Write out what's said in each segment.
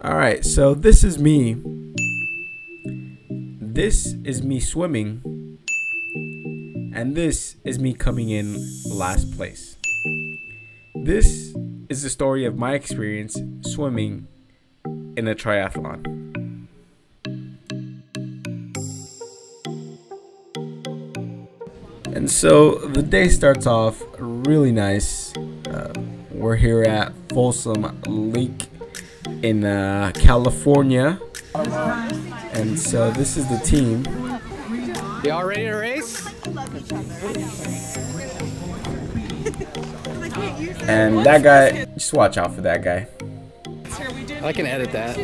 Alright, so this is me. This is me swimming. And this is me coming in last place. This is the story of my experience swimming in a triathlon. And so the day starts off really nice. We're here at Folsom Lake in California. And so this is the team. Y'all ready to race? And that guy, just watch out for that guy. I can edit that.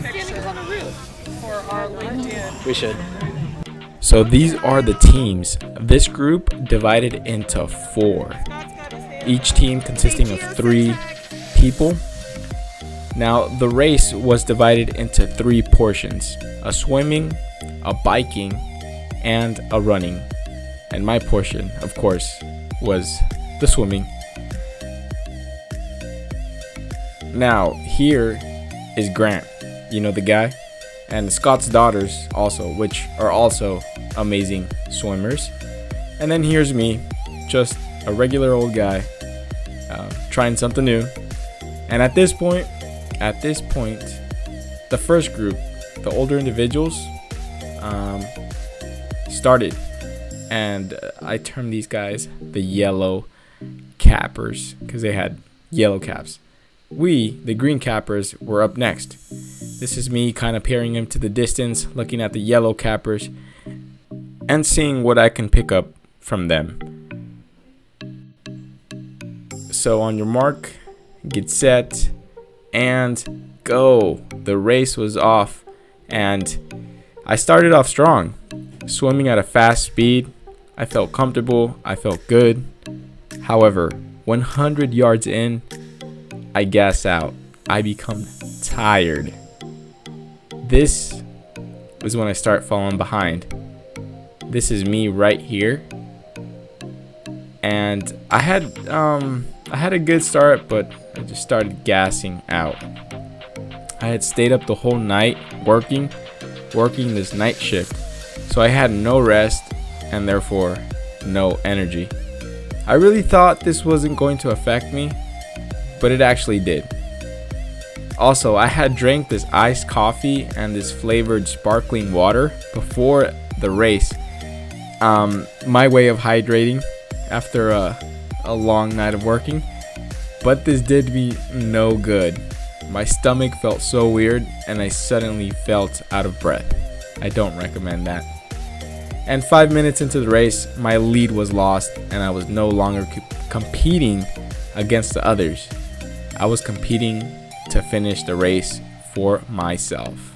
We should. So these are the teams. This group divided into 4. Each team consisting of 3 people. Now the race was divided into 3 portions: a swimming, a biking, and a running. And my portion, of course, was the swimming. Now here is Grant, you know the guy, and Scott's daughters also, which are also amazing swimmers. And then here's me, just a regular old guy, trying something new. And at this point, the first group, the older individuals, started, and I termed these guys the yellow cappers because they had yellow caps. We, the green cappers, were up next. This is me kind of peering into the distance, looking at the yellow cappers and seeing what I can pick up from them. So on your mark, get set, and go. The race was off, and I started off strong, swimming at a fast speed. I felt comfortable, I felt good. However, 100 yards in, I gas out. I become tired. This is when I start falling behind. This is me right here. And I had a good start, but I just started gassing out. I had stayed up the whole night working this night shift. So I had no rest and therefore no energy. I really thought this wasn't going to affect me, but it actually did. Also, I had drank this iced coffee and this flavored sparkling water before the race. My way of hydrating after a long night of working, but this did me no good. My stomach felt so weird and I suddenly felt out of breath. I don't recommend that. And 5 minutes into the race, my lead was lost and I was no longer competing against the others. I was competing to finish the race for myself.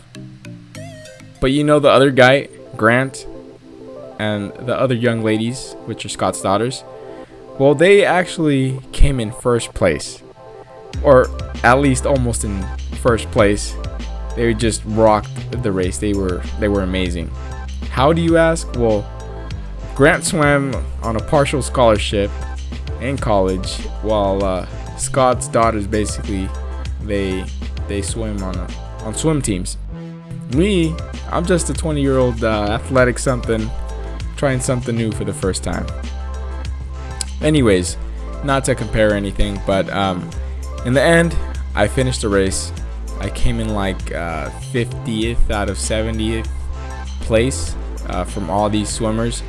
But you know the other guy, Grant, and the other young ladies, which are Scott's daughters, well, they actually came in first place, or at least almost in first place. They just rocked the race. They were amazing. How do you ask? Well, Grant swam on a partial scholarship in college, while Scott's daughters basically they swim on swim teams. Me, I'm just a 20-year-old athletic something, trying something new for the first time. Anyways, not to compare anything, but in the end, I finished the race. I came in like 50th out of 70th place from all these swimmers,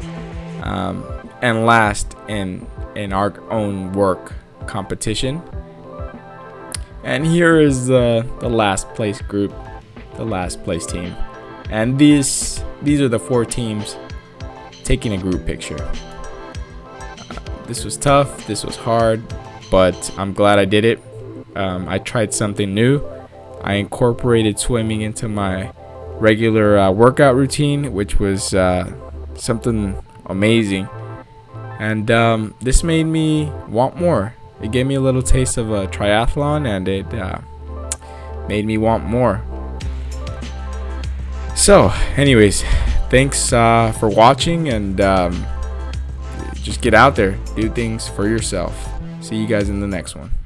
and last in our own work competition. And here is the last place group, the last place team, and these are the 4 teams taking a group picture. This was tough, this was hard, but I'm glad I did it. I tried something new. I incorporated swimming into my regular workout routine, which was something amazing, and this made me want more. It gave me a little taste of a triathlon, and it made me want more. So anyways, thanks for watching, and just get out there, do things for yourself. See you guys in the next one.